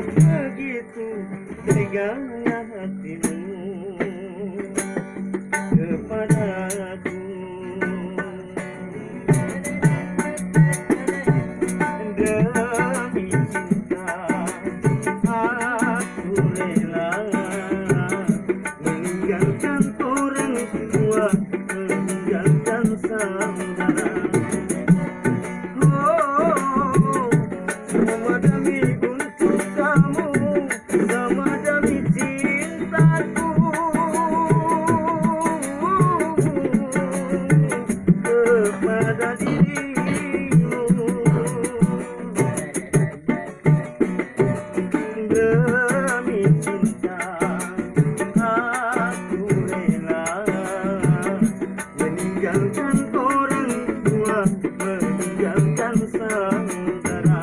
begitu teganya hatimu kepadaku. Demi cinta aku rela meninggalkan orang tua, meninggalkan saudara. Oh, semua demi untuk kamu, semua demi cintaku kepada dirimu. Demi cinta aku rela meninggalkan orang tua, meninggalkan saudara.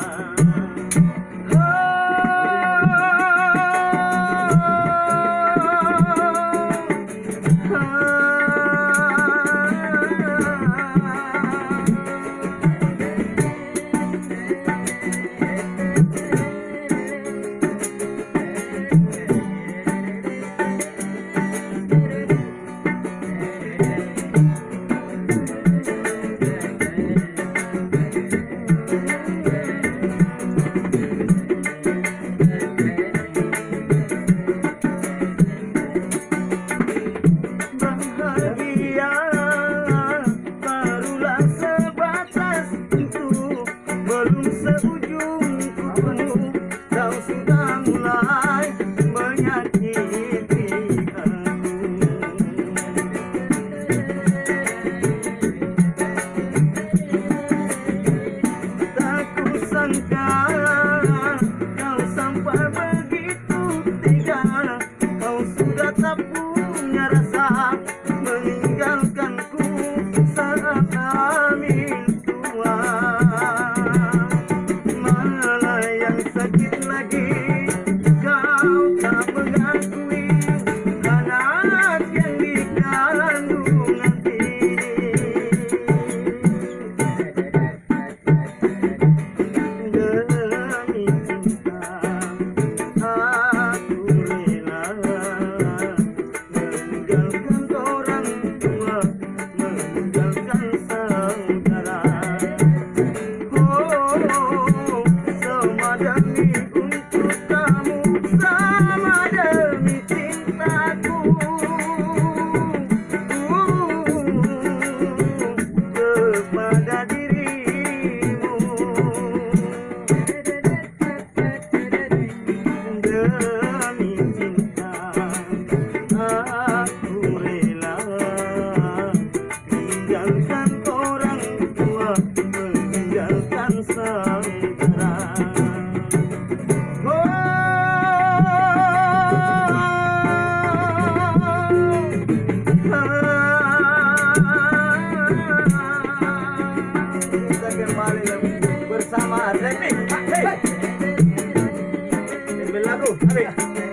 Bahagia barulah sebatas itu, belum seujung kuku, kau sudah mulai menyakiti aku. Tak kusangka kau sampai begitu tega, kau sudah tak punya rasa meninggalkanku saat hamil tua. Malah yang sakit lagi, kau tak mengakui anak yang dikandung hati. Demi cinta aku rela meninggalkan orang tua, meninggalkan saudara. Oh, semua demi untuk kamu, sama demi cintaku kepada dirimu. Demi cinta aku rela meninggalkan orang tua, meninggalkan saudara. Kita kembali lagi bersama Remix. Hey, lagu.